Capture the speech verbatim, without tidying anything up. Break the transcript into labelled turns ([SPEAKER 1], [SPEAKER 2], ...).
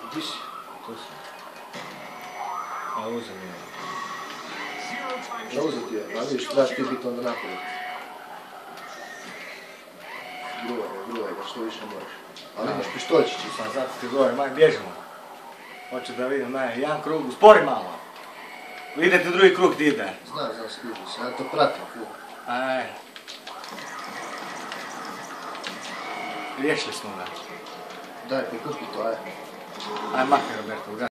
[SPEAKER 1] Gdje si?
[SPEAKER 2] Tu si. A uzem je.
[SPEAKER 1] Da uzeti je, a vidiš, trebaš ti biti onda napolje. Gruvaj ga, gruvaj ga, što više moraš. Ali imaš pištoljčići.
[SPEAKER 2] Pa zato ti govorim, aj bježimo. Hoću da vidim, ne, jedan krug, uspori malo. Idete drugi krug ti ide.
[SPEAKER 1] Znam, znam, skužim se, ja to pratim.
[SPEAKER 2] Aj. Riješili smo ga.
[SPEAKER 1] Daj, prikupi to, aj.
[SPEAKER 2] Aj, makaj Roberto,